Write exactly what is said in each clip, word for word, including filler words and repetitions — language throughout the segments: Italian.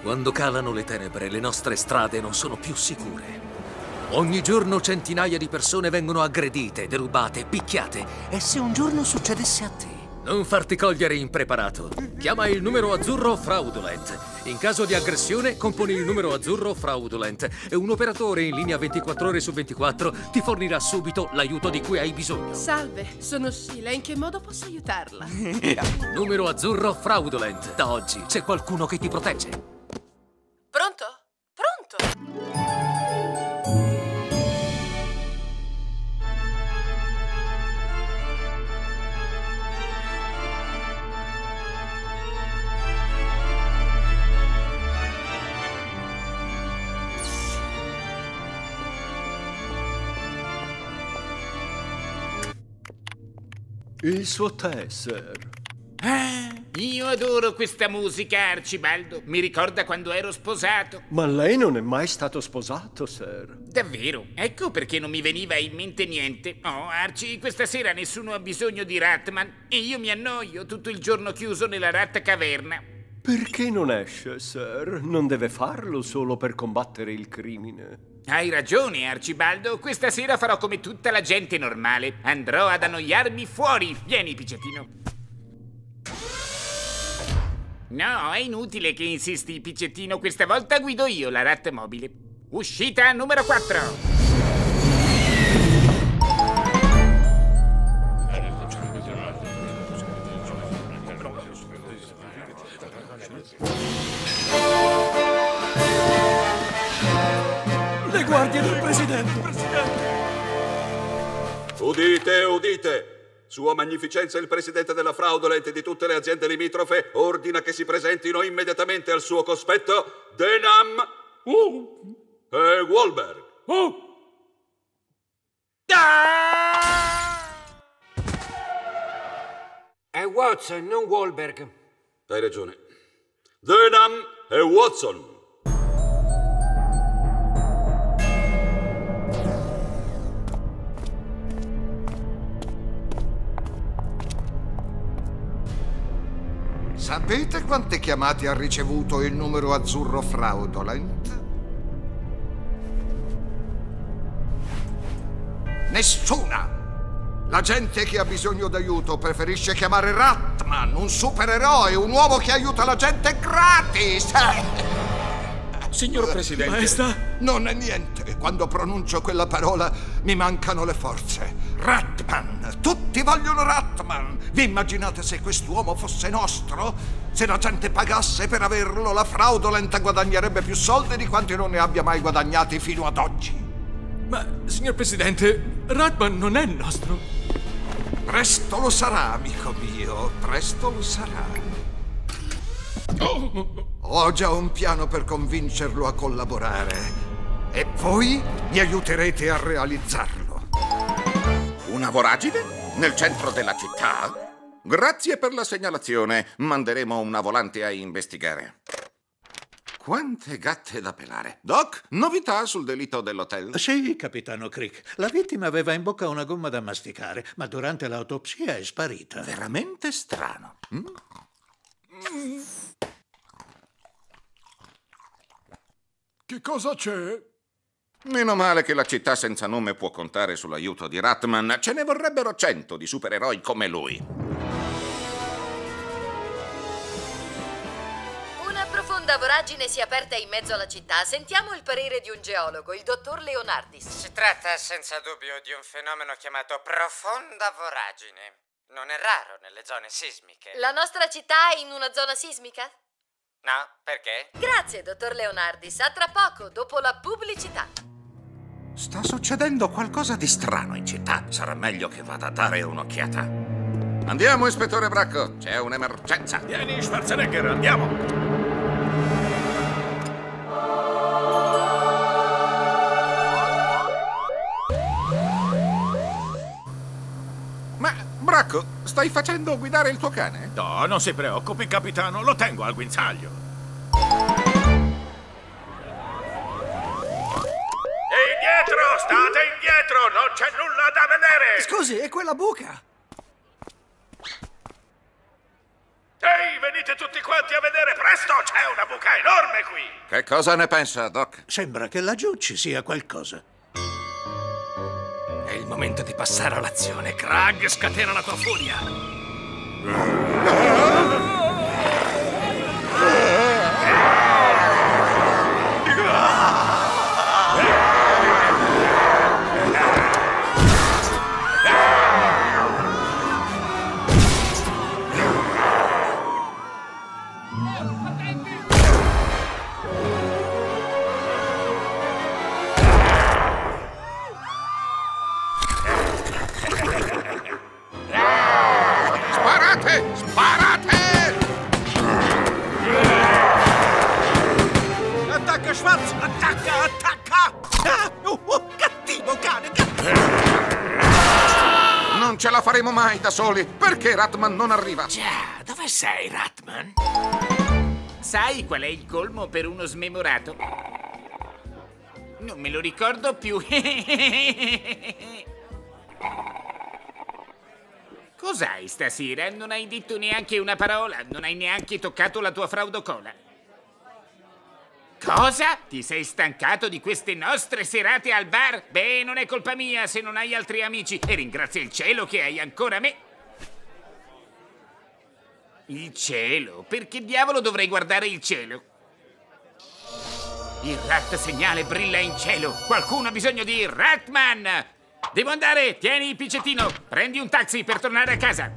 Quando calano le tenebre, le nostre strade non sono più sicure. Ogni giorno centinaia di persone vengono aggredite, derubate, picchiate. E se un giorno succedesse a te? Non farti cogliere impreparato. Chiama il numero azzurro fraudulent. In caso di aggressione, componi il numero azzurro fraudulent e un operatore in linea ventiquattro ore su ventiquattro ti fornirà subito l'aiuto di cui hai bisogno. Salve, sono Sheila. In che modo posso aiutarla? Numero azzurro fraudulent. Da oggi c'è qualcuno che ti protegge. Pronto? Pronto? Il suo tè, sir. Ah, io adoro questa musica, Arcibaldo. Mi ricorda quando ero sposato. Ma lei non è mai stato sposato, sir. Davvero? Ecco perché non mi veniva in mente niente. Oh, Arci, questa sera nessuno ha bisogno di Ratman e io mi annoio tutto il giorno chiuso nella Rat Caverna. Perché non esce, sir? Non deve farlo solo per combattere il crimine. Hai ragione, Arcibaldo. Questa sera farò come tutta la gente normale. Andrò ad annoiarmi fuori. Vieni, Piccettino. No, è inutile che insisti, Piccettino. Questa volta guido io la Rat mobile. Uscita numero quattro. Le guardie del presidente. Udite, udite! Sua Magnificenza il Presidente della Fraudulent e di tutte le aziende limitrofe ordina che si presentino immediatamente al suo cospetto Denham Oh. e Wahlberg. Oh. È Watson, non Wahlberg. Hai ragione. Denham e Watson. Sapete quante chiamate ha ricevuto il numero azzurro fraudulent? Nessuna! La gente che ha bisogno d'aiuto preferisce chiamare Ratman, un supereroe, un uomo che aiuta la gente gratis! Signor Presidente... Maestà? Non è niente. Quando pronuncio quella parola mi mancano le forze. Ratman! Tutti vogliono Ratman! Vi immaginate se quest'uomo fosse nostro? Se la gente pagasse per averlo, la Fraudulent guadagnerebbe più soldi di quanti non ne abbia mai guadagnati fino ad oggi. Ma, signor Presidente, Ratman non è nostro. Presto lo sarà, amico mio. Presto lo sarà. Ho già un piano per convincerlo a collaborare. E voi mi aiuterete a realizzarlo. Una voragine? Nel centro della città? Grazie per la segnalazione. Manderemo una volante a investigare. Quante gatte da pelare. Doc, novità sul delitto dell'hotel? Sì, capitano Crick. La vittima aveva in bocca una gomma da masticare, ma durante l'autopsia è sparita. Veramente strano. Mm? Mm. Che cosa c'è? Meno male che la città senza nome può contare sull'aiuto di Ratman. Ce ne vorrebbero cento di supereroi come lui. Una profonda voragine si è aperta in mezzo alla città. Sentiamo il parere di un geologo, il dottor Leonardis. Si tratta senza dubbio di un fenomeno chiamato profonda voragine. Non è raro nelle zone sismiche. La nostra città è in una zona sismica? No, perché? Grazie, dottor Leonardis. A tra poco, dopo la pubblicità. Sta succedendo qualcosa di strano in città. Sarà meglio che vada a dare un'occhiata. Andiamo, ispettore Bracco. C'è un'emergenza. Vieni, Schwarzenegger, andiamo. Ma, Bracco, stai facendo guidare il tuo cane? No, non si preoccupi, capitano. Lo tengo al guinzaglio. Indietro! State indietro! Non c'è nulla da vedere! Scusi, è quella buca! Ehi, Ehi, venite tutti quanti a vedere, presto! C'è una buca enorme qui! Che cosa ne pensa, Doc? Sembra che laggiù ci sia qualcosa. È il momento di passare all'azione. Krag, scatena la tua furia. Sparate! Sparate! Attacca, Schwarz! Attacca, attacca! Ah, oh, oh, cattivo cane! Cattivo. Non ce la faremo mai da soli. Perché Ratman non arriva? Già, dove sei, Ratman? Sai qual è il colmo per uno smemorato? Non me lo ricordo più. Cos'hai stasera? Non hai detto neanche una parola, non hai neanche toccato la tua fraudocola. Cosa? Ti sei stancato di queste nostre serate al bar? Beh, non è colpa mia se non hai altri amici e ringrazia il cielo che hai ancora me. Il cielo? Perché diavolo dovrei guardare il cielo? Il rat segnale brilla in cielo. Qualcuno ha bisogno di Ratman! Devo andare, tieni il piccettino. Prendi un taxi per tornare a casa.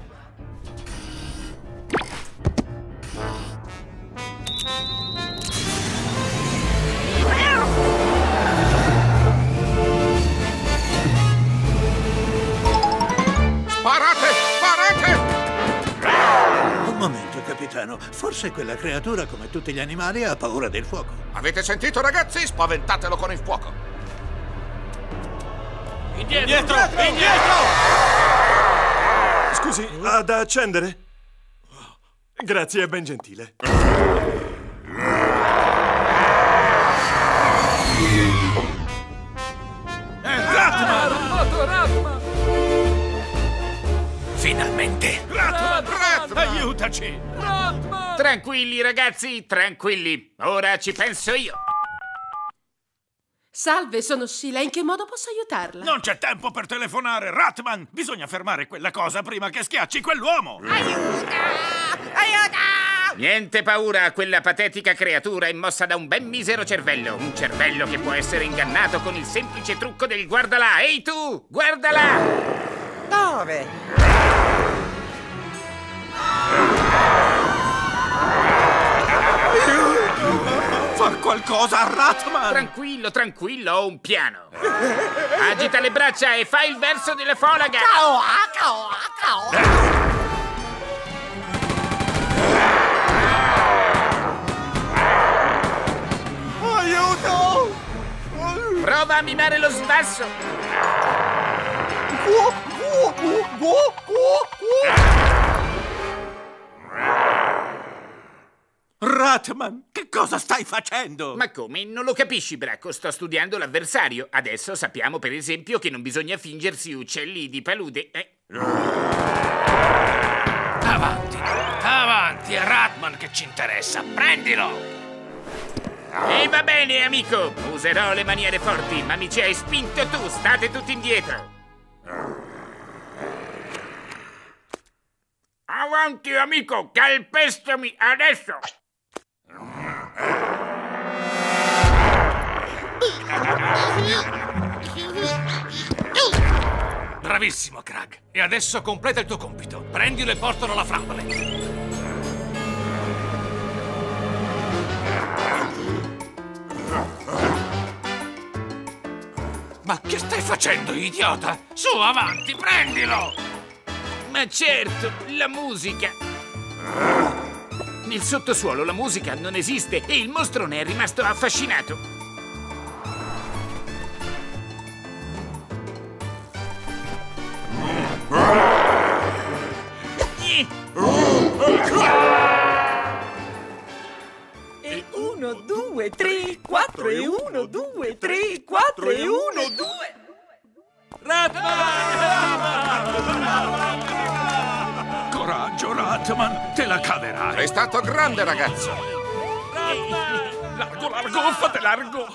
Sparate! Sparate! Un momento, capitano. Forse quella creatura, come tutti gli animali, ha paura del fuoco. Avete sentito, ragazzi? Spaventatelo con il fuoco. Indietro! Indietro! Indietro! Scusi, ha da accendere? Grazie, è ben gentile. Ratman! Ratman! Finalmente! Ratman! Ratman! Aiutaci! Ratman! Tranquilli, ragazzi, tranquilli. Ora ci penso io. Salve, sono Sheila. In che modo posso aiutarla? Non c'è tempo per telefonare, Ratman! Bisogna fermare quella cosa prima che schiacci quell'uomo! Aiuta! Aiuta! Niente paura, quella patetica creatura è mossa da un ben misero cervello. Un cervello che può essere ingannato con il semplice trucco del guardala. Ehi tu, guardala! Dove? Fa qualcosa, Ratman! Tranquillo, tranquillo, ho un piano. Agita le braccia e fai il verso della folaga. Cao, cao, cao. Aiuto! Prova a mimare lo sbasso. Ratman, che cosa stai facendo? Ma come? Non lo capisci, Bracco? Sto studiando l'avversario. Adesso sappiamo, per esempio, che non bisogna fingersi uccelli di palude. Eh? Avanti, avanti, è Ratman che ci interessa. Prendilo! E va bene, amico. Userò le maniere forti, ma mi ci hai spinto tu. State tutti indietro. Avanti, amico, calpestami adesso. Bravissimo, Krag. E adesso completa il tuo compito. Prendilo e portalo alla Fraudoland. Ma che stai facendo, idiota? Su, avanti, prendilo! Ma certo, la musica. Nel sottosuolo la musica non esiste e il mostro ne è rimasto affascinato. E uno, due, tre, quattro, e uno, due, tre, quattro, e uno, due. Ratman! Coraggio, Ratman! Ratman, te la caverai. Sei stato grande, ragazzo. Largo, largo, fate largo.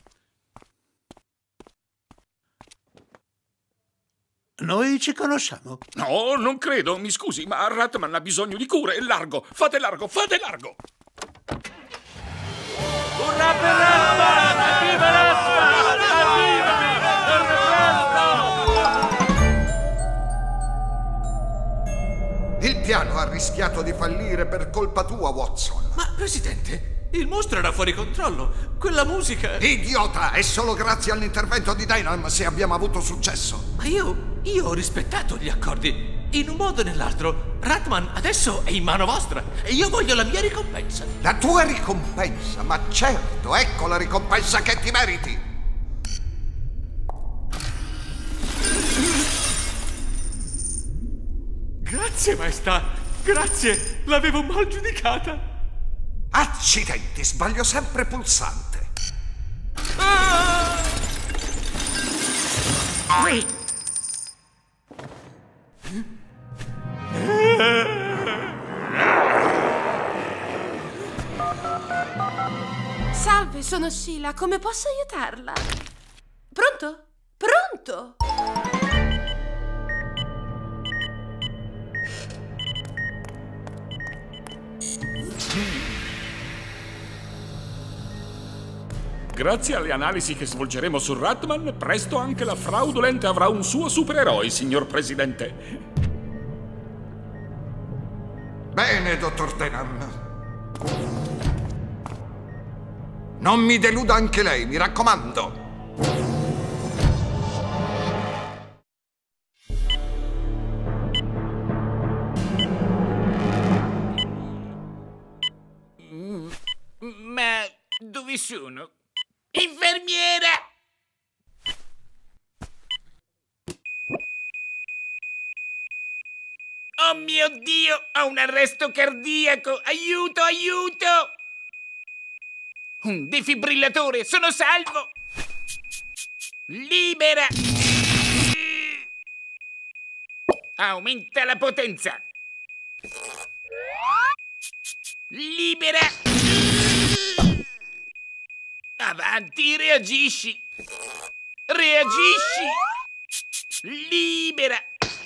Noi ci conosciamo? No, non credo. Mi scusi, ma Ratman ha bisogno di cure. Largo, fate largo, fate largo. Urrà per Ratman! Viva Ratman! Il piano ha rischiato di fallire per colpa tua, Watson. Ma, Presidente, il mostro era fuori controllo. Quella musica... Idiota! È solo grazie all'intervento di Dynam se abbiamo avuto successo. Ma io... io ho rispettato gli accordi. In un modo o nell'altro, Ratman adesso è in mano vostra e io voglio la mia ricompensa. La tua ricompensa? Ma certo, ecco la ricompensa che ti meriti. Grazie, maestà. Grazie. L'avevo mal giudicata. Accidenti, sbaglio sempre pulsante. Ah! Salve, sono Sheila. Come posso aiutarla? Pronto? Pronto? Grazie alle analisi che svolgeremo su Ratman, presto anche la Fraudolent avrà un suo supereroe, signor Presidente. Bene, dottor Denham. Non mi deluda anche lei, mi raccomando. Ma dove sono? Infermiera! Oh mio Dio! Ho un arresto cardiaco! Aiuto, aiuto! Un defibrillatore! Sono salvo! Libera! Aumenta la potenza! Libera! Avanti, reagisci! Reagisci! Libera!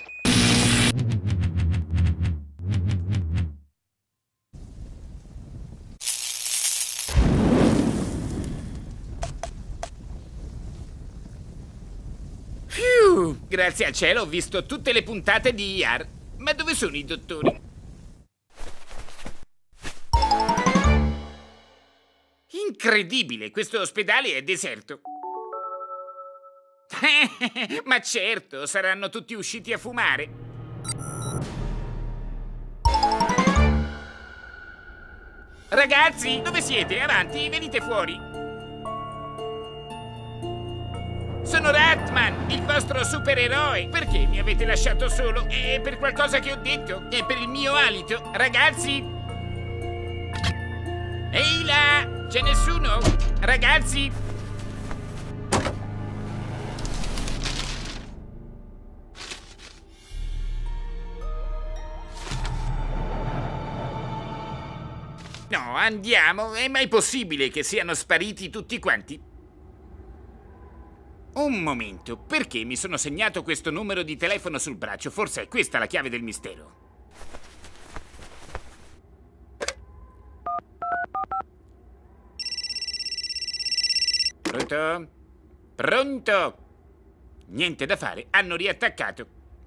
Fiu! Grazie al cielo ho visto tutte le puntate di I A R. Ma dove sono i dottori? Incredibile, questo ospedale è deserto. Ma certo, saranno tutti usciti a fumare. Ragazzi, dove siete? Avanti, venite fuori. Sono Ratman, il vostro supereroe. Perché mi avete lasciato solo? È per qualcosa che ho detto? È per il mio alito? Ragazzi? Ehi là! C'è nessuno? Ragazzi? No, andiamo. È mai possibile che siano spariti tutti quanti? Un momento, perché mi sono segnato questo numero di telefono sul braccio? Forse è questa la chiave del mistero. Pronto? Pronto? Niente da fare, hanno riattaccato.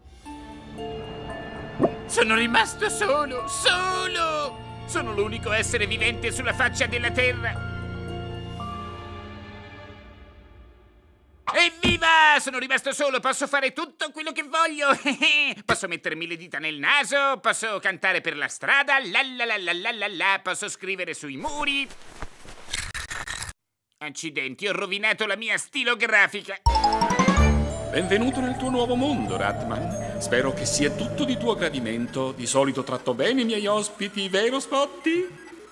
Sono rimasto solo, solo! Sono l'unico essere vivente sulla faccia della Terra. Evviva! Sono rimasto solo, posso fare tutto quello che voglio. Posso mettermi le dita nel naso, posso cantare per la strada, la la la la la la la, posso scrivere sui muri. Accidenti, ho rovinato la mia stilografica. Benvenuto nel tuo nuovo mondo, Ratman. Spero che sia tutto di tuo gradimento. Di solito tratto bene i miei ospiti, vero Spotty?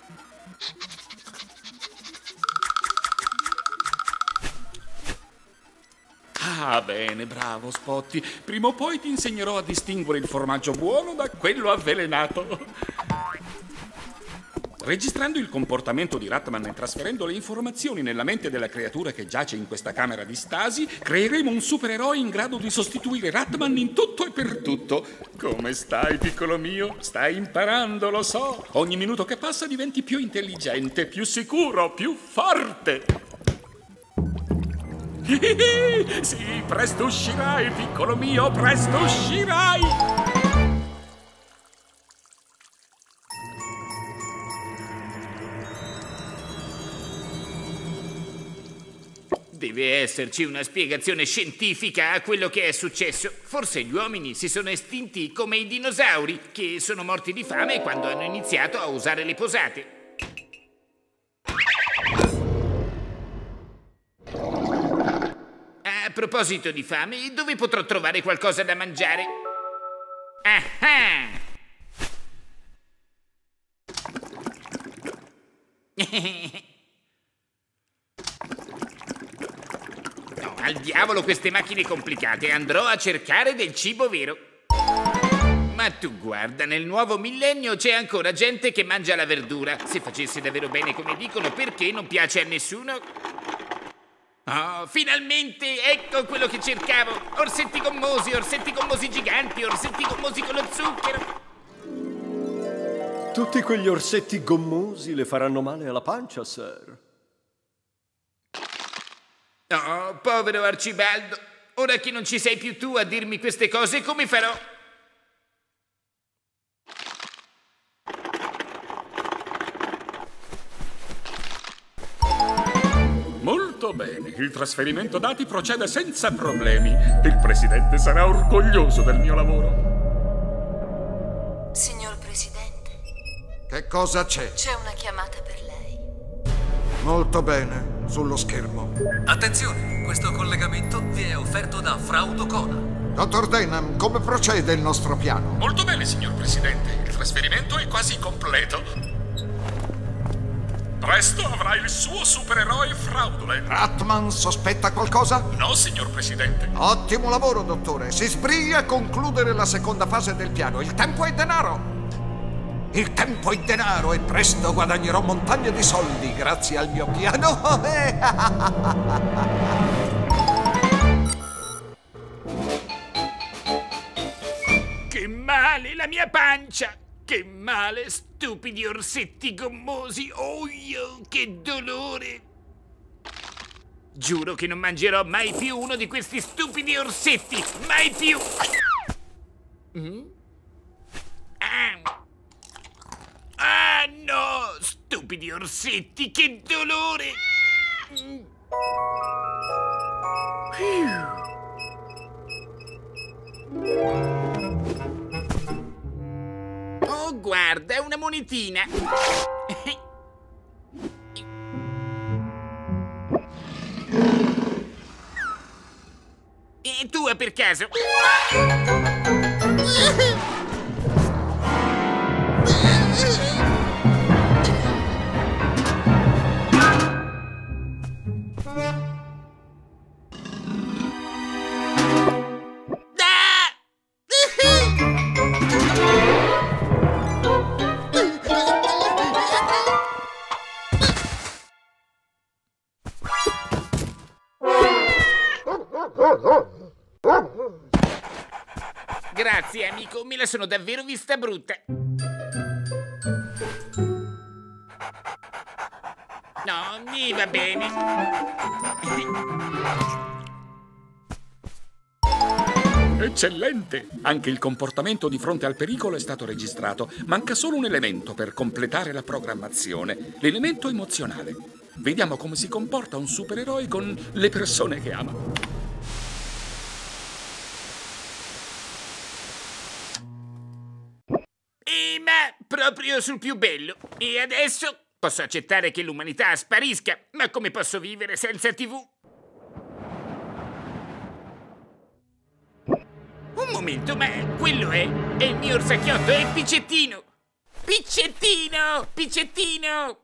Ah, bene, bravo Spotty. Prima o poi ti insegnerò a distinguere il formaggio buono da quello avvelenato. Registrando il comportamento di Ratman e trasferendo le informazioni nella mente della creatura che giace in questa camera di stasi, creeremo un supereroe in grado di sostituire Ratman in tutto e per tutto. Come stai, piccolo mio? Stai imparando, lo so. Ogni minuto che passa diventi più intelligente, più sicuro, più forte. Sì, presto uscirai, piccolo mio, presto uscirai! Deve esserci una spiegazione scientifica a quello che è successo. Forse gli uomini si sono estinti come i dinosauri, che sono morti di fame quando hanno iniziato a usare le posate. A proposito di fame, dove potrò trovare qualcosa da mangiare? Ah! No, al diavolo queste macchine complicate, andrò a cercare del cibo vero. Ma tu guarda, nel nuovo millennio c'è ancora gente che mangia la verdura. Se facesse davvero bene come dicono, perché non piace a nessuno? Oh, finalmente! Ecco quello che cercavo! Orsetti gommosi, orsetti gommosi giganti, orsetti gommosi con lo zucchero! Tutti quegli orsetti gommosi le faranno male alla pancia, sir. Oh, povero Arcibaldo! Ora che non ci sei più tu a dirmi queste cose, come farò? Molto bene, il trasferimento dati procede senza problemi. Il presidente sarà orgoglioso del mio lavoro. Signor Presidente. Che cosa c'è? C'è una chiamata per lei. Molto bene, sullo schermo. Attenzione, questo collegamento vi è offerto da Fraudo Kona. Dottor Denham, come procede il nostro piano? Molto bene, signor presidente. Il trasferimento è quasi completo. Presto avrà il suo supereroe fraudolent. Ratman sospetta qualcosa? No, signor presidente. Ottimo lavoro, dottore. Si sbrighi a concludere la seconda fase del piano. Il tempo è denaro. Il tempo è denaro e presto guadagnerò montagne di soldi grazie al mio piano. Che male, la mia pancia! Che male, stupidi orsetti gommosi! Oh, io, che dolore! Giuro che non mangerò mai più uno di questi stupidi orsetti! Mai più! Mm? Ah. ah, no! Stupidi orsetti, che dolore! Mm. Oh, guarda, è una monetina. E tua per caso? Grazie, amico, me la sono davvero vista brutta. No, mi va bene. Eccellente! Anche il comportamento di fronte al pericolo è stato registrato. Manca solo un elemento per completare la programmazione. L'elemento emozionale. Vediamo come si comporta un supereroe con le persone che ama. Eh, ma proprio sul più bello. E adesso posso accettare che l'umanità sparisca, ma come posso vivere senza tivù? Un momento, ma quello è, è il mio orsacchiotto, è Piccettino! Piccettino! Piccettino!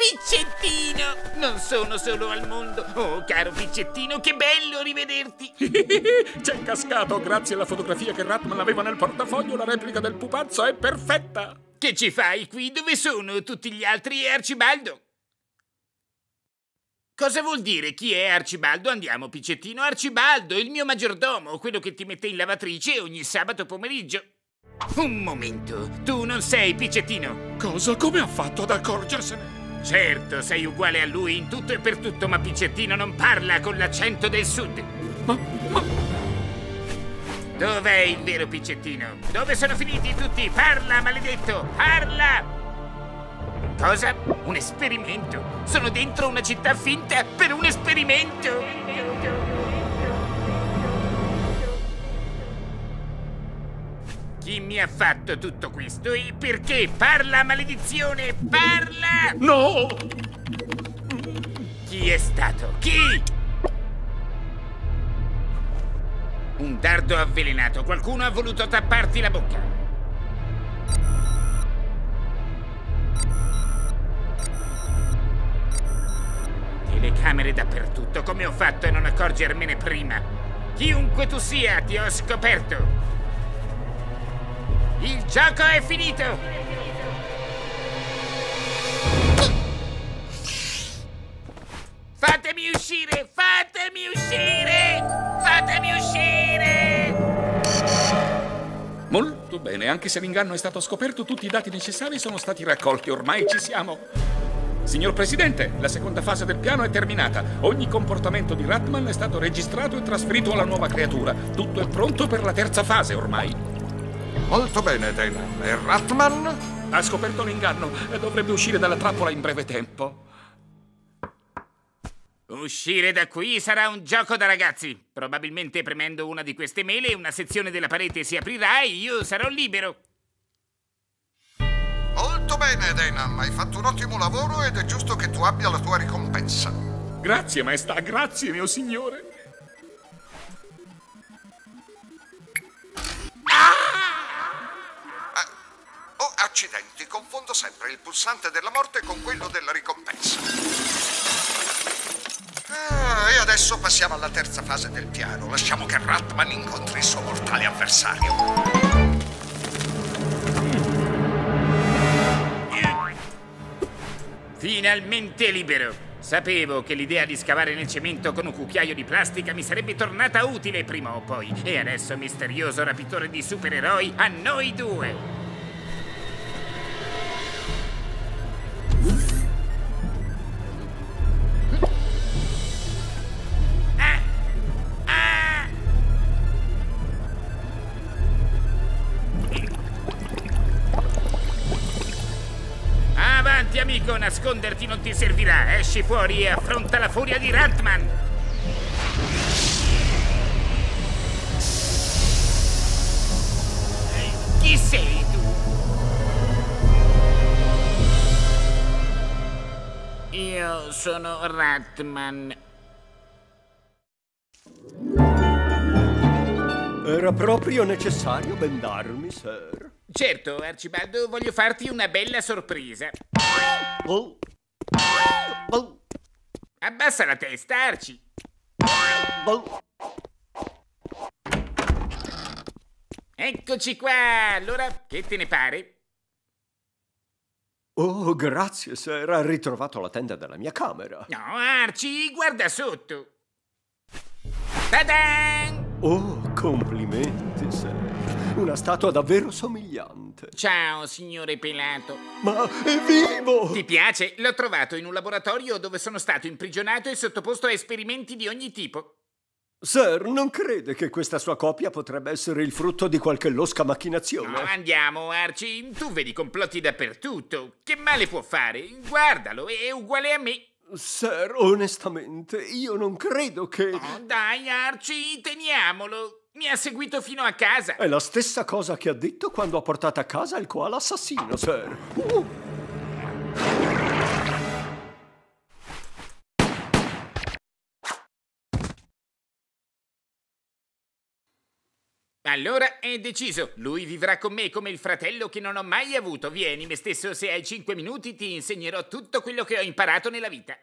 Piccettino! Non sono solo al mondo. Oh, caro Piccettino, che bello rivederti! C'è cascato, grazie alla fotografia che Ratman aveva nel portafoglio, la replica del pupazzo è perfetta! Che ci fai qui? Dove sono tutti gli altri e Arcibaldo? Cosa vuol dire chi è Arcibaldo? Andiamo, Piccettino. Arcibaldo, il mio maggiordomo, quello che ti mette in lavatrice ogni sabato pomeriggio. Un momento, tu non sei Piccettino. Cosa? Come ha fatto ad accorgersene? Certo, sei uguale a lui in tutto e per tutto, ma Piccettino non parla con l'accento del sud. Ma, ma... Dov'è il vero Piccettino? Dove sono finiti tutti? Parla, maledetto! Parla! Cosa? Un esperimento? Sono dentro una città finta per un esperimento? Chi mi ha fatto tutto questo e perché? Parla, maledizione! Parla! No! Chi è stato? Chi? Un dardo avvelenato. Qualcuno ha voluto tapparti la bocca. Telecamere dappertutto. Come ho fatto a non accorgermene prima? Chiunque tu sia, ti ho scoperto. Il gioco è finito! Fatemi uscire! Fatemi uscire! Fatemi uscire! Molto bene, anche se l'inganno è stato scoperto, tutti i dati necessari sono stati raccolti. Ormai ci siamo. Signor Presidente, la seconda fase del piano è terminata. Ogni comportamento di Ratman è stato registrato e trasferito alla nuova creatura. Tutto è pronto per la terza fase ormai. Molto bene, Dana. E Ratman? Ha scoperto l'inganno e dovrebbe uscire dalla trappola in breve tempo. Uscire da qui sarà un gioco da ragazzi. Probabilmente premendo una di queste mele una sezione della parete si aprirà e io sarò libero. Molto bene, Dana. Hai fatto un ottimo lavoro ed è giusto che tu abbia la tua ricompensa. Grazie, maestà. Grazie, mio signore. Oh, accidenti, confondo sempre il pulsante della morte con quello della ricompensa. Ah, e adesso passiamo alla terza fase del piano. Lasciamo che Ratman incontri il suo mortale avversario. Finalmente libero! Sapevo che l'idea di scavare nel cemento con un cucchiaio di plastica mi sarebbe tornata utile prima o poi. E adesso, misterioso rapitore di supereroi, a noi due! Avanti, amico, nasconderti non ti servirà. Esci fuori e affronta la furia di Ratman. Chi sei tu? Io sono Ratman. Era proprio necessario bendarmi, sir. Certo, Arcibaldo, voglio farti una bella sorpresa. Oh. Oh. Abbassa la testa, Arci. Oh. Eccoci qua. Allora, che te ne pare? Oh, grazie, sir. Ha ritrovato la tenda della mia camera. No, Arci, guarda sotto. Ta-dan! Oh, complimenti, sir. Una statua davvero somigliante. Ciao, signore pelato. Ma è vivo! Ti piace? L'ho trovato in un laboratorio dove sono stato imprigionato e sottoposto a esperimenti di ogni tipo. Sir, non crede che questa sua copia potrebbe essere il frutto di qualche losca macchinazione? No, andiamo, Arci. Tu vedi complotti dappertutto. Che male può fare? Guardalo, è uguale a me. Sir, onestamente, io non credo che... Oh, dai, Arci, teniamolo. Mi ha seguito fino a casa. È la stessa cosa che ha detto quando ha portato a casa il koala assassino, sir. Uh. Allora è deciso. Lui vivrà con me come il fratello che non ho mai avuto. Vieni me stesso, se hai cinque minuti ti insegnerò tutto quello che ho imparato nella vita.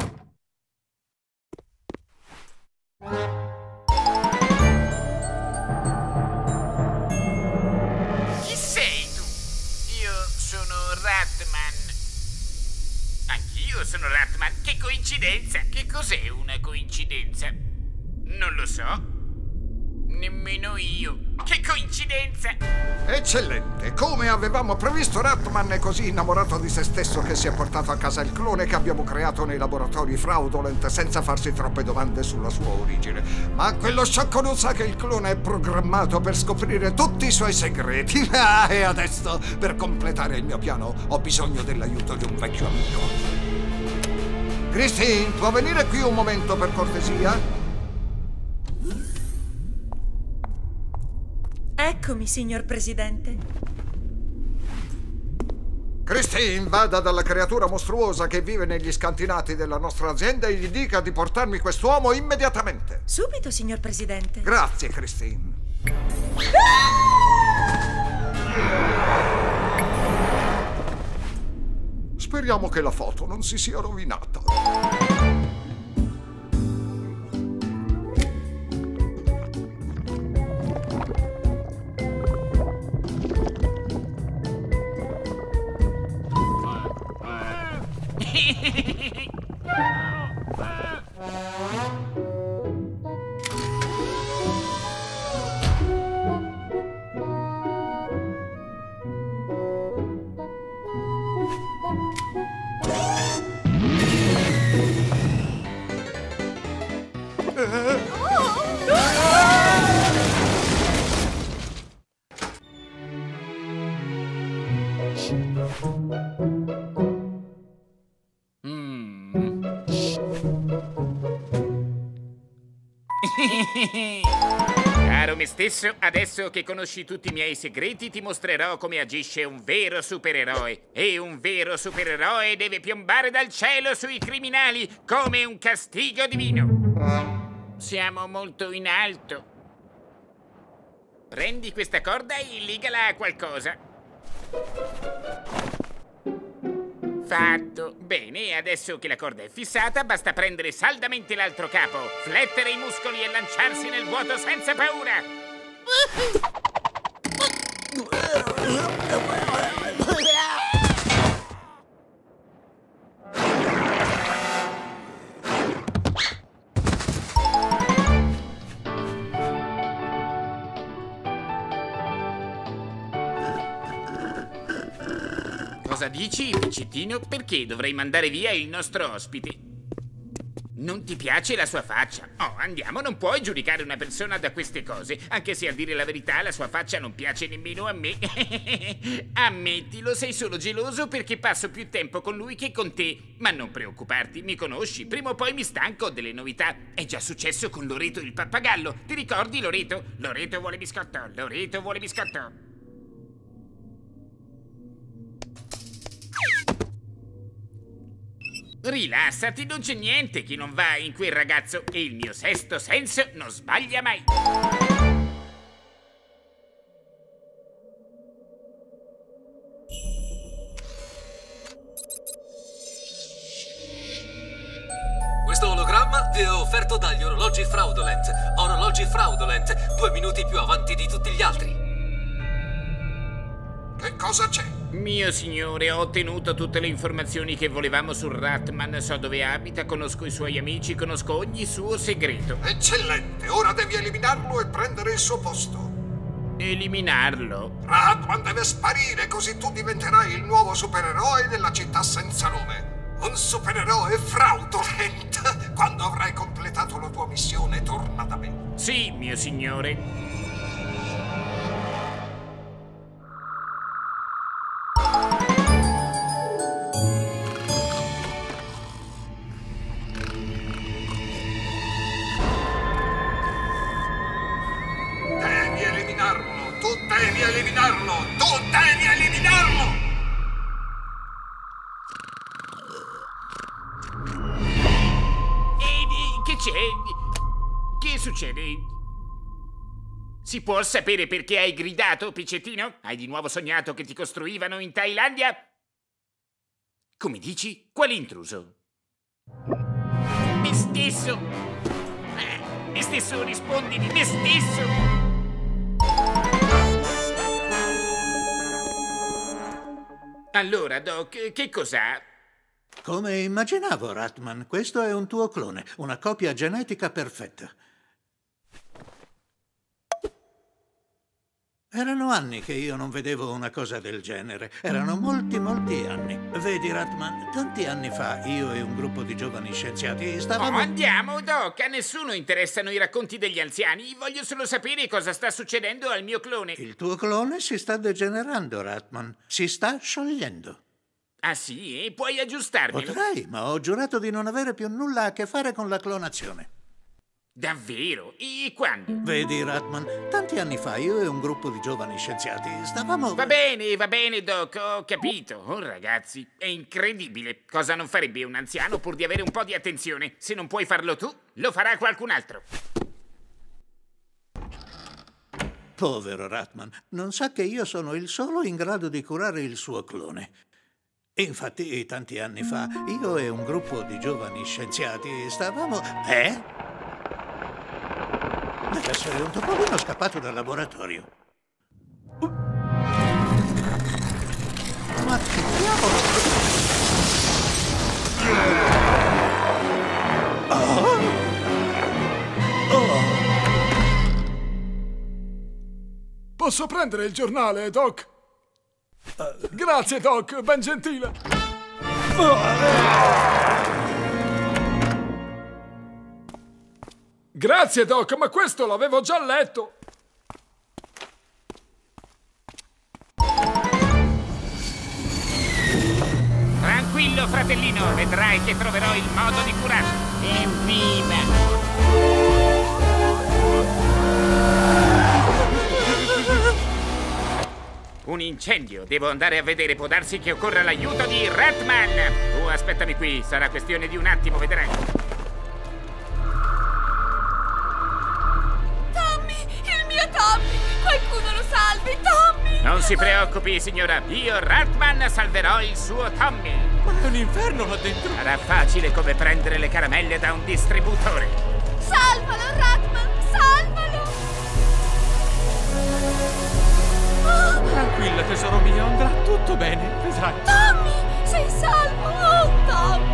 Chi sei tu? Io sono Ratman. Anch'io sono Ratman. Che coincidenza! Che cos'è una coincidenza? Non lo so. Nemmeno io. Che coincidenza! Eccellente! Come avevamo previsto, Ratman è così innamorato di se stesso che si è portato a casa il clone che abbiamo creato nei laboratori Fraudolent senza farsi troppe domande sulla sua origine. Ma quello sciocco non sa che il clone è programmato per scoprire tutti i suoi segreti. Ah, e adesso, per completare il mio piano, ho bisogno dell'aiuto di un vecchio amico. Christine, può venire qui un momento per cortesia? Eccomi, signor Presidente. Christine, vada dalla creatura mostruosa che vive negli scantinati della nostra azienda e gli dica di portarmi quest'uomo immediatamente. Subito, signor Presidente. Grazie, Christine. Speriamo che la foto non si sia rovinata. Caro me stesso, adesso che conosci tutti i miei segreti ti mostrerò come agisce un vero supereroe. E un vero supereroe deve piombare dal cielo sui criminali come un castigo divino. Siamo molto in alto. Prendi questa corda e legala a qualcosa. Fatto. Bene, adesso che la corda è fissata, basta prendere saldamente l'altro capo, flettere i muscoli e lanciarsi nel vuoto senza paura. Cosa dici, piccettino? Perché dovrei mandare via il nostro ospite? Non ti piace la sua faccia? Oh, andiamo, non puoi giudicare una persona da queste cose, anche se a dire la verità la sua faccia non piace nemmeno a me. Ammettilo, sei solo geloso perché passo più tempo con lui che con te. Ma non preoccuparti, mi conosci, prima o poi mi stanco delle novità. È già successo con Loreto il pappagallo. Ti ricordi Loreto? Loreto vuole biscotto, Loreto vuole biscotto. Rilassati, non c'è niente che non va in quel ragazzo e il mio sesto senso non sbaglia mai. Questo ologramma vi è offerto dagli orologi Fraudolent. Orologi Fraudolent, due minuti più avanti di tutti gli altri. Che cosa c'è? Mio signore, ho ottenuto tutte le informazioni che volevamo su Ratman. So dove abita, conosco i suoi amici, conosco ogni suo segreto. Eccellente, ora devi eliminarlo e prendere il suo posto. Eliminarlo? Ratman deve sparire, così tu diventerai il nuovo supereroe della città senza nome. Un supereroe fraudolent. Quando avrai completato la tua missione, torna da me. Sì, mio signore. Devi eliminarlo! Tu devi eliminarlo! Tu devi eliminarlo! E che c'è? Che succede? Si può sapere perché hai gridato, Piccettino? Hai di nuovo sognato che ti costruivano in Thailandia? Come dici? Quale intruso? Me stesso! Eh, me stesso, rispondimi, me stesso! Allora, Doc, che cos'ha? Come immaginavo, Ratman, questo è un tuo clone, una copia genetica perfetta. Erano anni che io non vedevo una cosa del genere. Erano molti, molti anni. Vedi, Ratman, tanti anni fa io e un gruppo di giovani scienziati stavamo... Oh, andiamo, Doc. A nessuno interessano i racconti degli anziani. Voglio solo sapere cosa sta succedendo al mio clone. Il tuo clone si sta degenerando, Ratman. Si sta sciogliendo. Ah sì? E puoi aggiustarmelo? Potrei, ma ho giurato di non avere più nulla a che fare con la clonazione. Davvero? E quando? Vedi, Ratman, tanti anni fa io e un gruppo di giovani scienziati stavamo... Va bene, va bene, Doc, ho capito. Oh, ragazzi, è incredibile. Cosa non farebbe un anziano pur di avere un po' di attenzione? Se non puoi farlo tu, lo farà qualcun altro. Povero Ratman, non sa che io sono il solo in grado di curare il suo clone. Infatti, tanti anni fa, io e un gruppo di giovani scienziati stavamo... Eh? Deve essere un topolino scappato dal laboratorio. Ma che diavolo? Oh! Oh! Posso prendere il giornale, Doc? Uh, Grazie, Doc, ben gentile. Grazie, Doc, ma questo l'avevo già letto. Tranquillo, fratellino, vedrai che troverò il modo di curarlo. Evviva! Un incendio! Devo andare a vedere, può darsi che occorra l'aiuto di Ratman! Tu aspettami qui, sarà questione di un attimo, vedrai. Tommy! Il mio Tommy! Qualcuno lo salvi, Tommy! Non si preoccupi, signora, io, Ratman, salverò il suo Tommy! Ma è un inferno là dentro! Sarà facile come prendere le caramelle da un distributore! Salvalo, Ratman! Salvalo! Tranquilla, tesoro mio, andrà tutto bene, vedrai. Tommy, sei salvo! Oh, Tommy!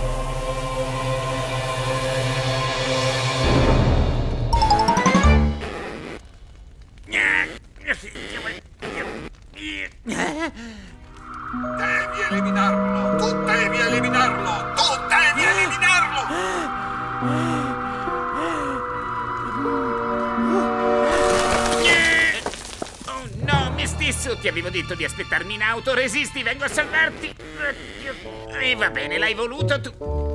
Devi eliminarlo! Tu devi eliminarlo! Tu devi eliminarlo! Stesso, ti avevo detto di aspettarmi in auto, resisti, vengo a salvarti. E va bene, l'hai voluto tu.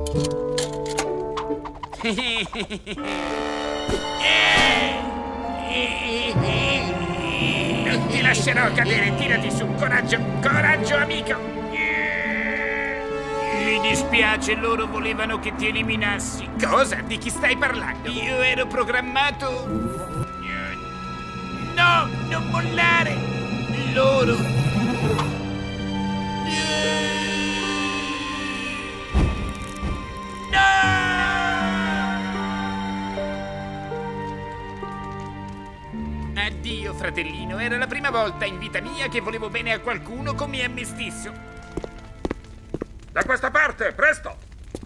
Non ti lascerò cadere, tirati su, coraggio, coraggio amico. Mi dispiace, loro volevano che ti eliminassi. Cosa? Di chi stai parlando? Io ero programmato... No, non mollare! Loro. No! Addio, fratellino. Era la prima volta in vita mia che volevo bene a qualcuno come a me stesso. Da questa parte, presto!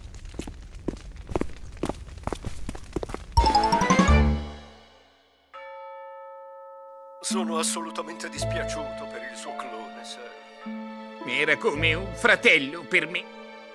Sono assolutamente dispiaciuto per il suo clone, sir. Era come un fratello per me.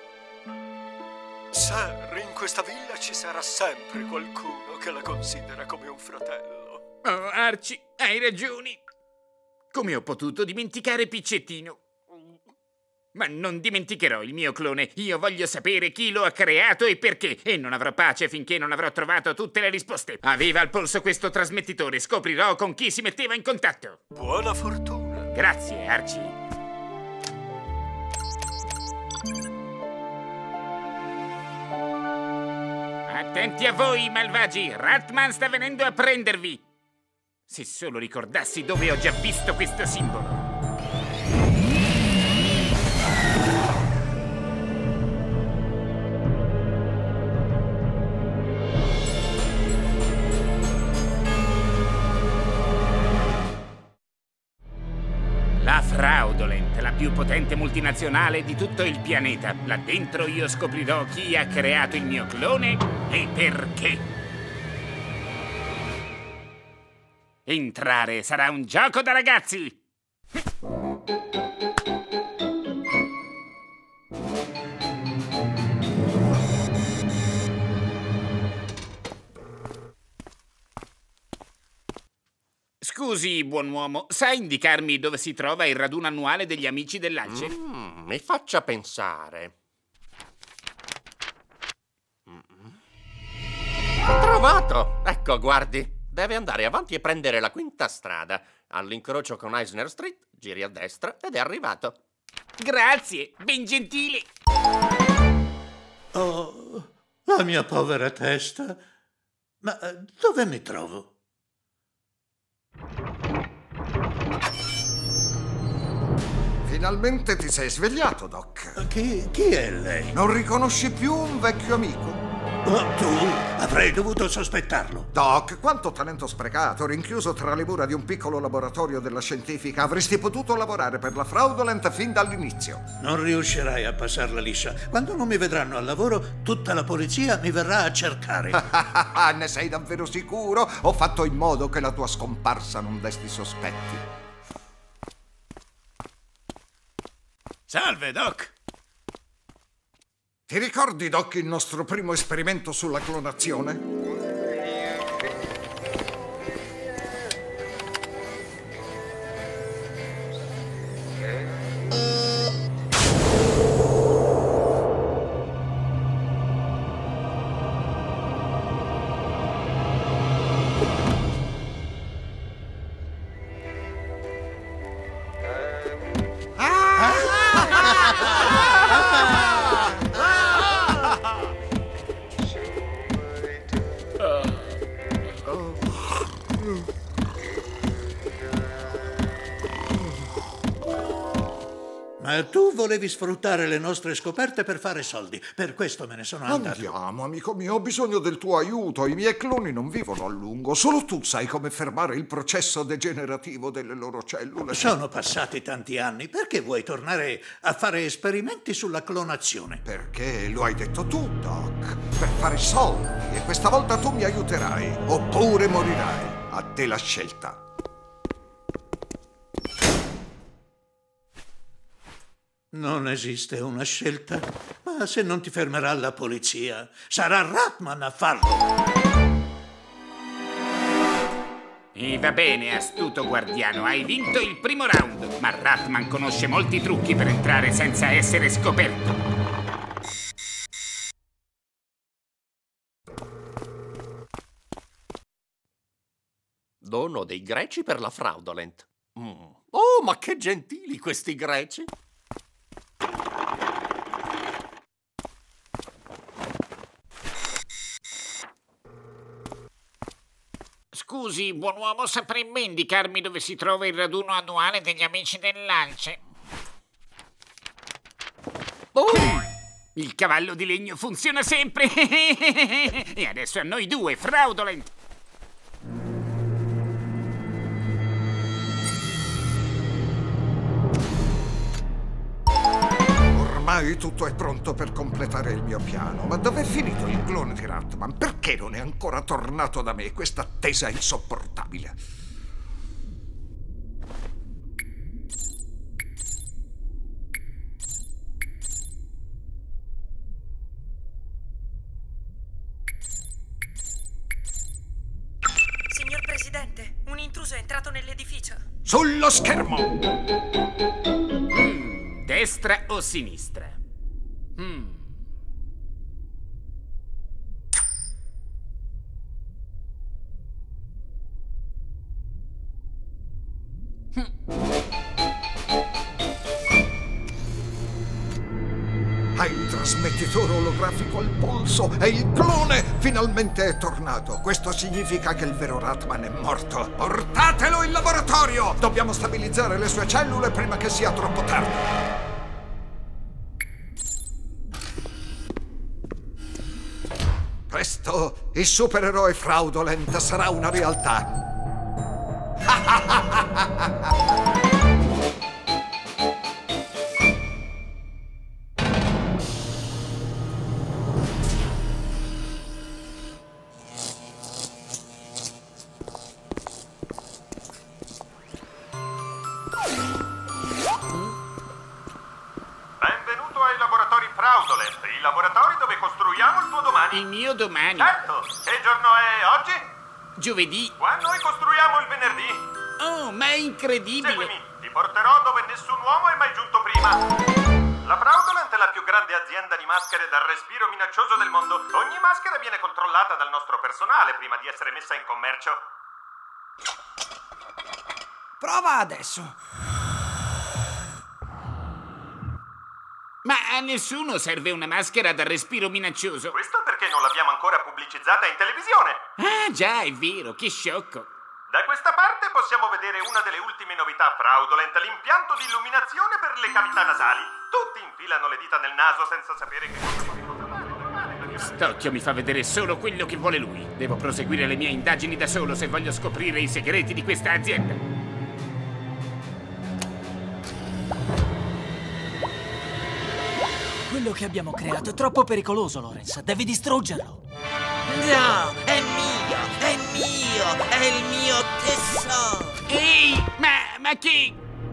Sir, in questa villa ci sarà sempre qualcuno che la considera come un fratello. Oh, Archie, hai ragione. Come ho potuto dimenticare Piccettino? Ma non dimenticherò il mio clone. Io voglio sapere chi lo ha creato e perché. E non avrò pace finché non avrò trovato tutte le risposte. Aveva al polso questo trasmettitore. Scoprirò con chi si metteva in contatto. Buona fortuna. Grazie, Archie. Attenti a voi, malvagi. Ratman sta venendo a prendervi. Se solo ricordassi dove ho già visto questo simbolo. La Fraudolent, la più potente multinazionale di tutto il pianeta. Là dentro io scoprirò chi ha creato il mio clone e perché. Entrare sarà un gioco da ragazzi! Scusi, buon uomo, sa indicarmi dove si trova il raduno annuale degli amici dell'Alce? Mm, mi faccia pensare. Ho trovato! Ecco, guardi. Deve andare avanti e prendere la quinta strada. All'incrocio con Eisner Street, giri a destra ed è arrivato. Grazie, ben gentile. Oh, la mia povera testa. Ma dove mi trovo? Finalmente ti sei svegliato, Doc. Chi, chi è lei? Non riconosci più un vecchio amico? Oh, tu avrei dovuto sospettarlo. Doc, quanto talento sprecato, rinchiuso tra le mura di un piccolo laboratorio della scientifica. Avresti potuto lavorare per la Fraudolent fin dall'inizio. Non riuscirai a passarla liscia. Quando non mi vedranno al lavoro, tutta la polizia mi verrà a cercare. Ne sei davvero sicuro? Ho fatto in modo che la tua scomparsa non desti sospetti. Salve, Doc! Ti ricordi, Doc, il nostro primo esperimento sulla clonazione? Ma tu volevi sfruttare le nostre scoperte per fare soldi. Per questo me ne sono andato. Andiamo, amico mio, ho bisogno del tuo aiuto. I miei cloni non vivono a lungo. Solo tu sai come fermare il processo degenerativo delle loro cellule. Sono passati tanti anni. Perché vuoi tornare a fare esperimenti sulla clonazione? Perché lo hai detto tu, Doc. Per fare soldi. E questa volta tu mi aiuterai. Oppure morirai. A te la scelta. Non esiste una scelta, ma se non ti fermerà la polizia, sarà Ratman a farlo. E va bene, astuto guardiano, hai vinto il primo round, ma Ratman conosce molti trucchi per entrare senza essere scoperto. Dono dei greci per la Fraudolent. Mm. Oh, ma che gentili questi greci! Scusi, buon uomo, saprebbe indicarmi dove si trova il raduno annuale degli amici dell'Alce? Oh! Il cavallo di legno funziona sempre! E adesso a noi due, Fraudolent! Ormai tutto è pronto per completare il mio piano. Ma dov'è finito il clone di Ratman? Perché non è ancora tornato da me? Questa attesa insopportabile. Signor Presidente, un intruso è entrato nell'edificio. Sullo schermo! Mm, destra o sinistra? Mm. Hai il trasmettitore olografico al polso e il clone finalmente è tornato. Questo significa che il vero Ratman è morto. Portatelo in laboratorio! Dobbiamo stabilizzare le sue cellule prima che sia troppo tardi. Presto il supereroe Fraudolent sarà una realtà. Benvenuto ai laboratori Fraudolent, i laboratori dove costruiamo il tuo domani. Il mio domani? Certo! Che giorno è oggi? Giovedì. Qua noi costruiamo il venerdì. Oh, ma è incredibile! Seguimi, ti porterò dove nessun uomo è mai giunto prima. La Fraudolent è la più grande azienda di maschere dal respiro minaccioso del mondo. Ogni maschera viene controllata dal nostro personale prima di essere messa in commercio. Prova adesso. Ma a nessuno serve una maschera dal respiro minaccioso. Questo perché non l'abbiamo ancora pubblicizzata in televisione. Ah, già, è vero, che sciocco. Da questa parte possiamo vedere una delle ultime novità Fraudolent, l'impianto di illuminazione per le cavità nasali. Tutti infilano le dita nel naso senza sapere che cosa... Stocchio mi fa vedere solo quello che vuole lui. Devo proseguire le mie indagini da solo se voglio scoprire i segreti di questa azienda. Quello che abbiamo creato è troppo pericoloso, Lawrence. Devi distruggerlo. No, è mio, è mio, è il mio tesoro. Ehi, ma, ma che...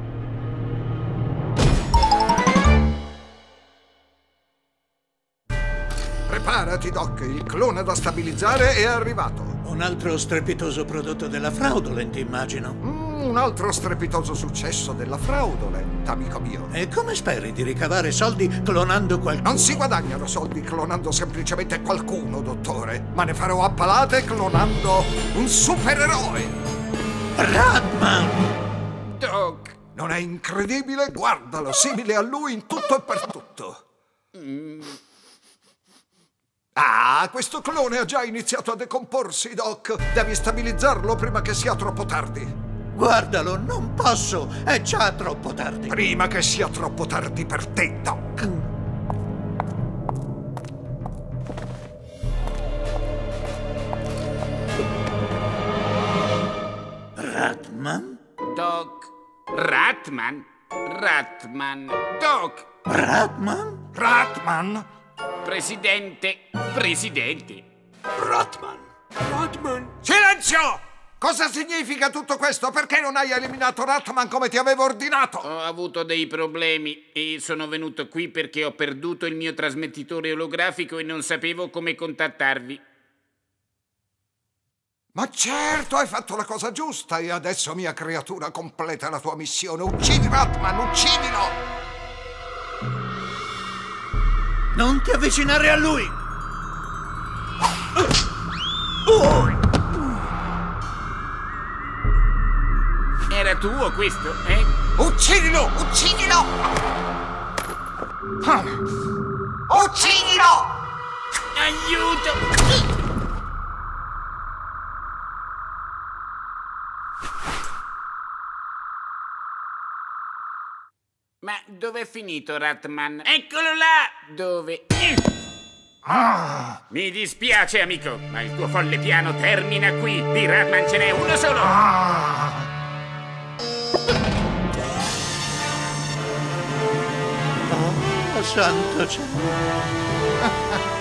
Preparati, Doc, il clone da stabilizzare è arrivato. Un altro strepitoso prodotto della Fraudolent, immagino. Mm, un altro strepitoso successo della Fraudolent, amico mio. E come speri di ricavare soldi clonando qualcuno? Non si guadagnano soldi clonando semplicemente qualcuno, dottore. Ma ne farò a palate clonando un supereroe. Ratman! Doc! Non è incredibile? Guardalo, simile a lui in tutto e per tutto. Mm. Ah, questo clone ha già iniziato a decomporsi, Doc. Devi stabilizzarlo prima che sia troppo tardi. Guardalo, non posso. È già troppo tardi. Prima che sia troppo tardi per te, Doc. Ratman? Doc. Ratman? Ratman. Doc. Ratman? Ratman? Presidente, presidente. Ratman. Ratman. Silenzio! Cosa significa tutto questo? Perché non hai eliminato Ratman come ti avevo ordinato? Ho avuto dei problemi e sono venuto qui perché ho perduto il mio trasmettitore olografico e non sapevo come contattarvi. Ma certo, hai fatto la cosa giusta e adesso, mia creatura, completa la tua missione. Uccidi Ratman, uccidilo! Non ti avvicinare a lui! Era tuo questo, eh? Uccidilo! Uccidilo! Uccidilo! Aiuto! Ma dov'è finito Ratman? Eccolo là! Dove? Ah. Mi dispiace, amico, ma il tuo folle piano termina qui. Di Ratman ce n'è uno solo. Ah. Oh, santo cielo.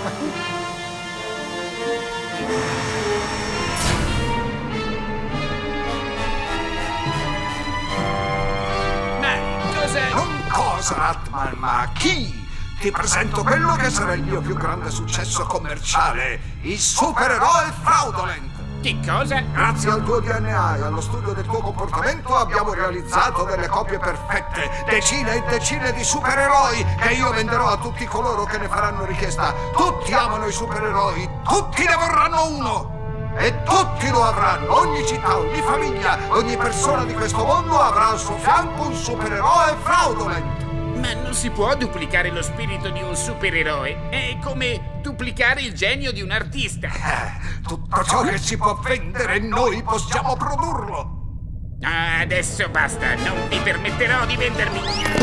Non cosa, Ratman, ma chi? Ti presento quello che sarà il mio più grande successo commerciale, il supereroe Fraudolent. Che cosa? Grazie al tuo D N A e allo studio del tuo comportamento abbiamo realizzato delle copie perfette, decine e decine di supereroi che io venderò a tutti coloro che ne faranno richiesta. Tutti amano i supereroi, tutti ne vorranno uno. E tutti lo avranno, ogni città, ogni famiglia, ogni persona di questo mondo avrà al suo fianco un supereroe Fraudolent. Ma non si può duplicare lo spirito di un supereroe. È come duplicare il genio di un artista. Eh, tutto ciò che si può vendere, noi possiamo produrlo. Ah, adesso basta. Non vi permetterò di vendermi.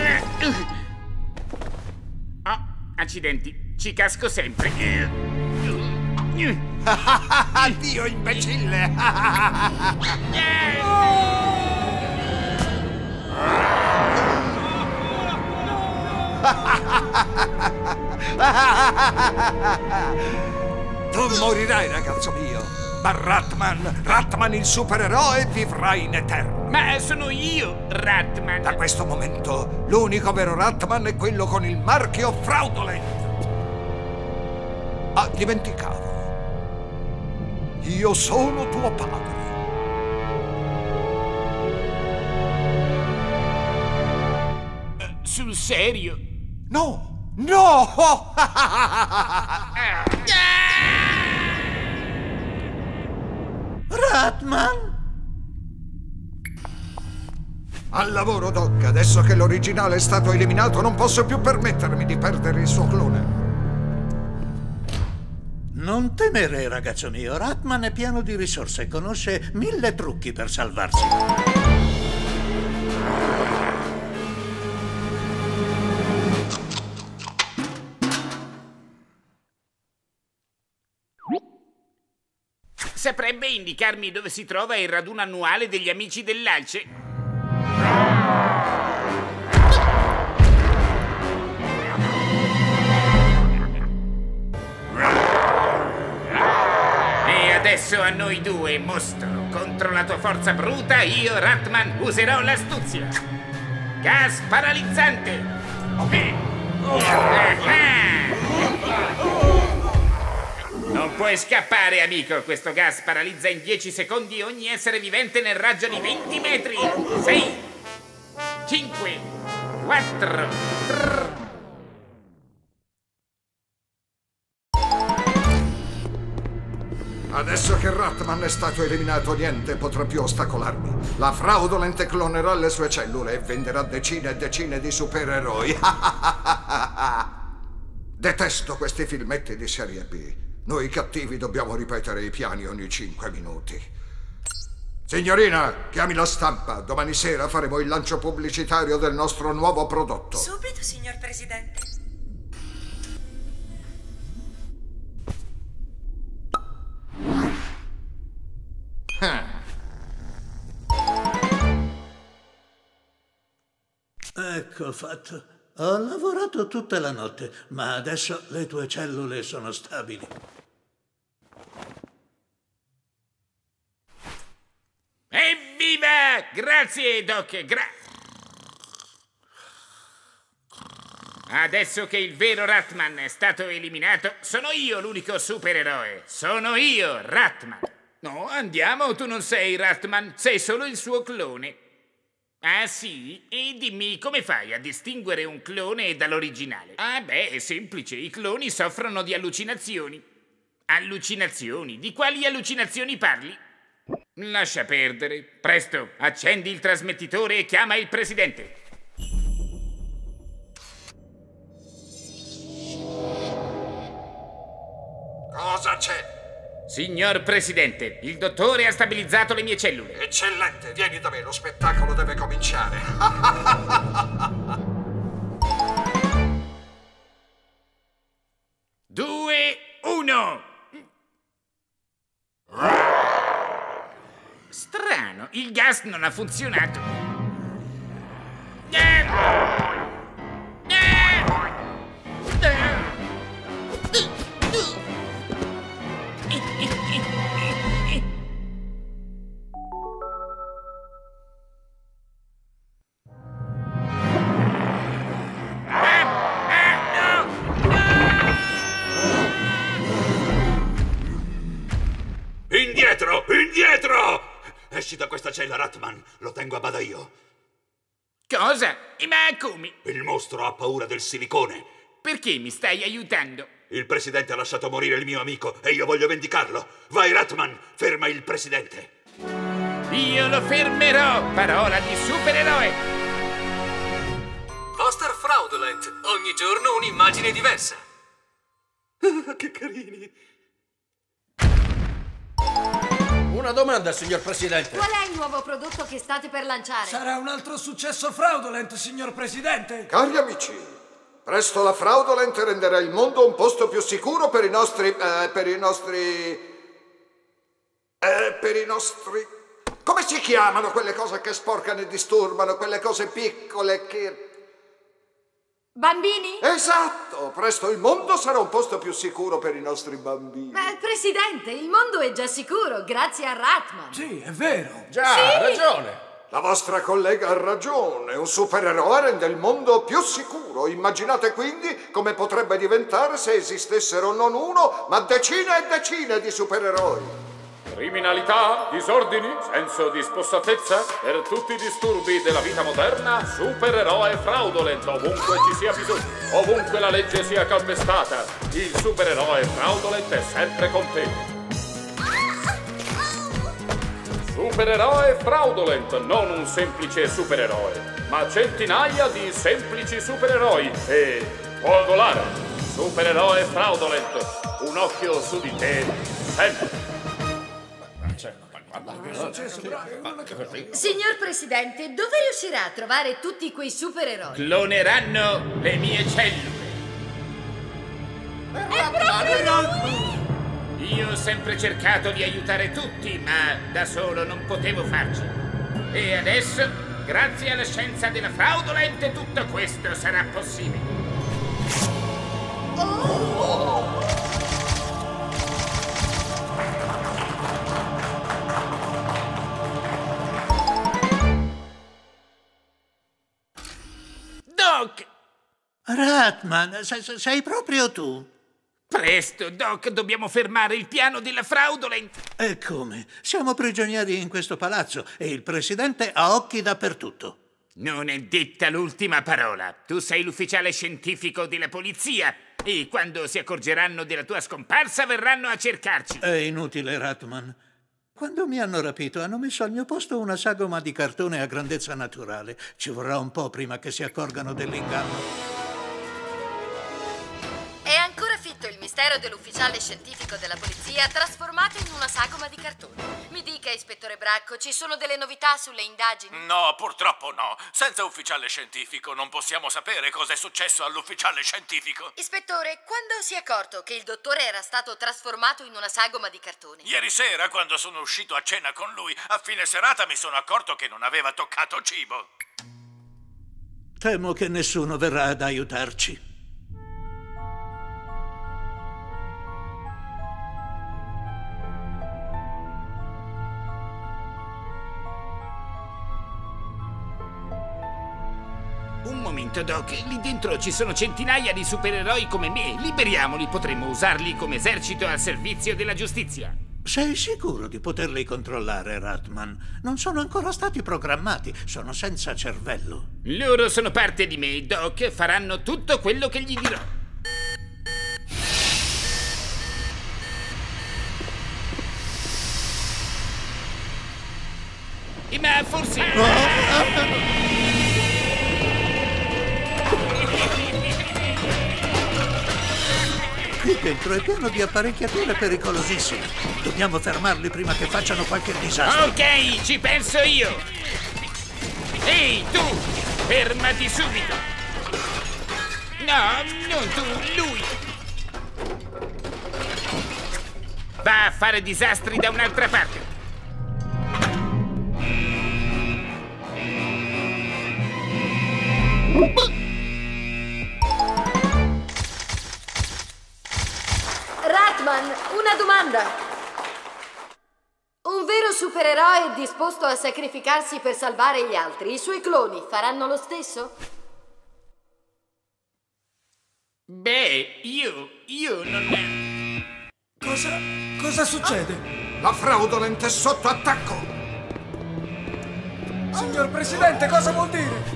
Oh, accidenti. Ci casco sempre. Addio, imbecille! Tu morirai, ragazzo mio, ma Ratman, Ratman il supereroe, vivrà in eterno. Ma sono io, Ratman. Da questo momento, l'unico vero Ratman è quello con il marchio Fraudolent. Ah, dimenticavo. Io sono tuo padre. Sul serio? No, no! Ratman? Al lavoro, Doc. Adesso che l'originale è stato eliminato, non posso più permettermi di perdere il suo clone. Non temere, ragazzo mio. Ratman è pieno di risorse e conosce mille trucchi per salvarsi. Saprebbe indicarmi dove si trova il raduno annuale degli amici dell'Alce? E adesso a noi due, mostro. Contro la tua forza bruta, io, Ratman, userò l'astuzia. Gas paralizzante. Non puoi scappare, amico. Questo gas paralizza in dieci secondi ogni essere vivente nel raggio di venti metri. sei, cinque, quattro, tre. Adesso che Ratman è stato eliminato, niente potrà più ostacolarmi. La Fraudolent clonerà le sue cellule e venderà decine e decine di supereroi. Detesto questi filmetti di serie B. Noi cattivi dobbiamo ripetere i piani ogni cinque minuti. Signorina, chiami la stampa. Domani sera faremo il lancio pubblicitario del nostro nuovo prodotto. Subito, signor Presidente. Ecco fatto. Ho lavorato tutta la notte, ma adesso le tue cellule sono stabili. Evviva! Grazie, Doc. Gra... Adesso che il vero Ratman è stato eliminato, sono io l'unico supereroe. Sono io, Ratman. No, andiamo, tu non sei Ratman, sei solo il suo clone. Ah sì? E dimmi, come fai a distinguere un clone dall'originale? Ah beh, è semplice, i cloni soffrono di allucinazioni. Allucinazioni? Di quali allucinazioni parli? Lascia perdere. Presto, accendi il trasmettitore e chiama il presidente. Cosa c'è? Signor Presidente, il dottore ha stabilizzato le mie cellule. Eccellente, vieni da me, lo spettacolo deve cominciare. Due, uno. Strano, il gas non ha funzionato. Indietro! Indietro! Esci da questa cella, Ratman. Lo tengo a bada io. Cosa? Ma come? Il mostro ha paura del silicone. Perché mi stai aiutando? Il presidente ha lasciato morire il mio amico e io voglio vendicarlo. Vai, Ratman, ferma il presidente. Io lo fermerò! Parola di supereroe! Buster Fraud Ogni giorno un'immagine diversa. Che carini. Una domanda, signor Presidente. Qual è il nuovo prodotto che state per lanciare? Sarà un altro successo fraudolent, signor Presidente. Cari amici, presto la Fraudolent renderà il mondo un posto più sicuro per i nostri... Eh, per i nostri... Eh, per i nostri... Come si chiamano quelle cose che sporcano e disturbano, quelle cose piccole che... Bambini? Esatto! Presto il mondo sarà un posto più sicuro per i nostri bambini. Ma, Presidente, il mondo è già sicuro, grazie a Ratman. Sì, è vero. Già, Sì. ha ragione. La vostra collega ha ragione. Un supereroe rende il mondo più sicuro. Immaginate quindi come potrebbe diventare se esistessero non uno, ma decine e decine di supereroi. Criminalità, disordini, senso di spossatezza, per tutti i disturbi della vita moderna, supereroe fraudolent, ovunque ci sia bisogno, ovunque la legge sia calpestata, il supereroe fraudolent è sempre con te. Supereroe fraudolent, non un semplice supereroe, ma centinaia di semplici supereroi e può volare. Supereroe fraudolent, un occhio su di te, sempre. Signor Presidente, dove riuscirà a trovare tutti quei supereroi? Cloneranno le mie cellule. È proprio lui! Io ho sempre cercato di aiutare tutti, ma da solo non potevo farci. E adesso, grazie alla scienza della Fraudolent, tutto questo sarà possibile. Oh! Doc! Ratman, sei, sei proprio tu? Presto, Doc, dobbiamo fermare il piano della Fraudolent. E come? Siamo prigionieri in questo palazzo e il presidente ha occhi dappertutto. Non è detta l'ultima parola. Tu sei l'ufficiale scientifico della polizia e quando si accorgeranno della tua scomparsa verranno a cercarci. È inutile, Ratman. Quando mi hanno rapito hanno messo al mio posto una sagoma di cartone a grandezza naturale. Ci vorrà un po' prima che si accorgano dell'inganno. È ancora fitto il mistero dell'ufficiale scientifico della polizia trasformato in una sagoma di cartone. Mi dica, ispettore Bracco, ci sono delle novità sulle indagini? No, purtroppo no. Senza ufficiale scientifico non possiamo sapere cosa è successo all'ufficiale scientifico. Ispettore, quando si è accorto che il dottore era stato trasformato in una sagoma di cartone? Ieri sera, quando sono uscito a cena con lui, a fine serata mi sono accorto che non aveva toccato cibo. Temo che nessuno verrà ad aiutarci. Un momento, Doc. Lì dentro ci sono centinaia di supereroi come me. Liberiamoli, potremmo usarli come esercito al servizio della giustizia. Sei sicuro di poterli controllare, Ratman? Non sono ancora stati programmati, sono senza cervello. Loro sono parte di me, Doc. Faranno tutto quello che gli dirò. E ma forse... Oh. Qui dentro è pieno di apparecchiature pericolosissime. Dobbiamo fermarli prima che facciano qualche disastro. Ok, ci penso io. Ehi, tu! Fermati subito! No, non tu, lui! Va a fare disastri da un'altra parte. Ratman, una domanda. Un vero supereroe è disposto a sacrificarsi per salvare gli altri. I suoi cloni faranno lo stesso? Beh, io... io non... Cosa... cosa succede? La Fraudolent è sotto attacco! Signor Presidente, cosa vuol dire?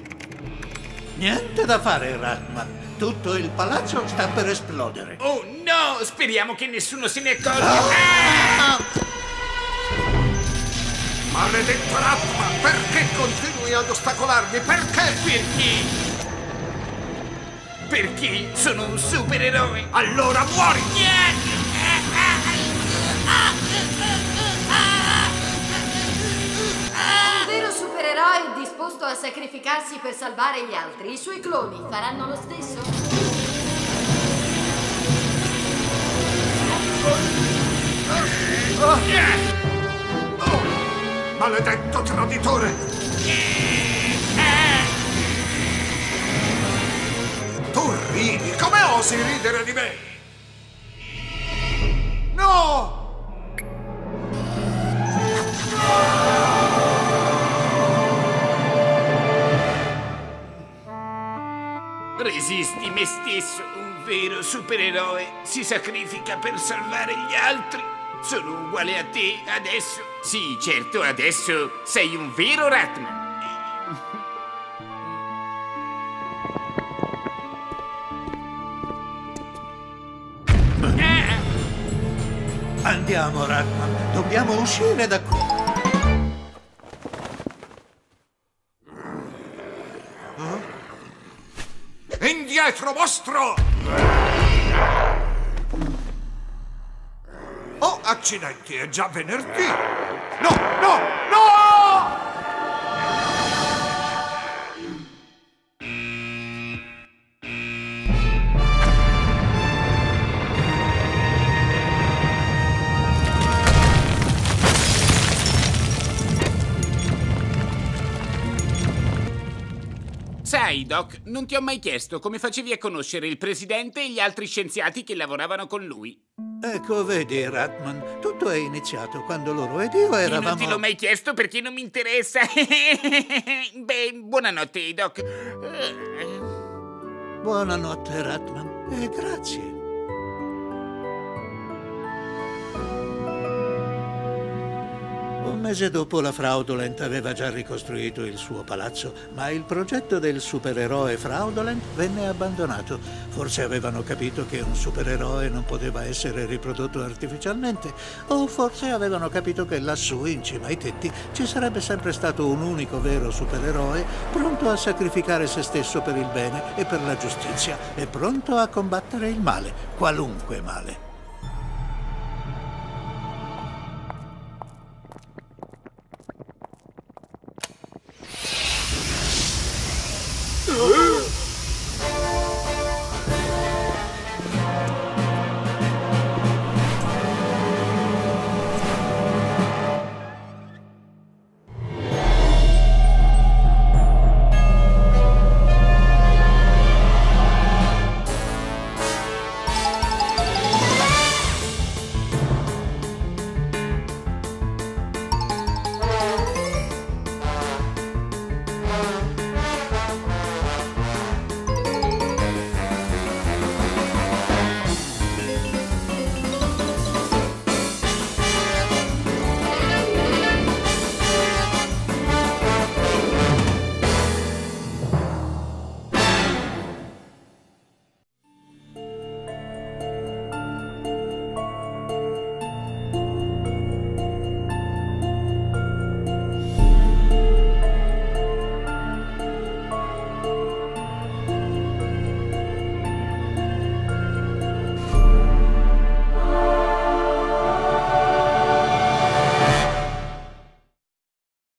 Niente da fare, Ratman. Tutto il palazzo sta per esplodere. Oh no! no! Speriamo che nessuno se ne accorga. Ah! Maledetto Ratman, perché continui ad ostacolarmi? Perché? Perché? Perché sono un supereroe. Allora muori! Un vero supereroe disposto a sacrificarsi per salvare gli altri. I suoi cloni faranno lo stesso? Oh, maledetto traditore! Tu ridi, come osi ridere di me? No! Resisti me stesso, un vero supereroe si sacrifica per salvare gli altri. Sono uguale a te adesso. Sì, certo, adesso sei un vero Ratman. Andiamo, Ratman. Dobbiamo uscire da qui. Indietro, mostro! Oh, accidenti, è già venerdì! No, no, no! Sai, Doc, non ti ho mai chiesto come facevi a conoscere il presidente e gli altri scienziati che lavoravano con lui. Ecco, vedi, Ratman, tutto è iniziato quando loro ed io eravamo... Non te l'ho mai chiesto perché non mi interessa. Beh, buonanotte, Doc. Buonanotte, Ratman, e grazie. Un mese dopo la Fraudolent aveva già ricostruito il suo palazzo, ma il progetto del supereroe Fraudolent venne abbandonato. Forse avevano capito che un supereroe non poteva essere riprodotto artificialmente, o forse avevano capito che lassù, in cima ai tetti, ci sarebbe sempre stato un unico vero supereroe pronto a sacrificare se stesso per il bene e per la giustizia, e pronto a combattere il male, qualunque male.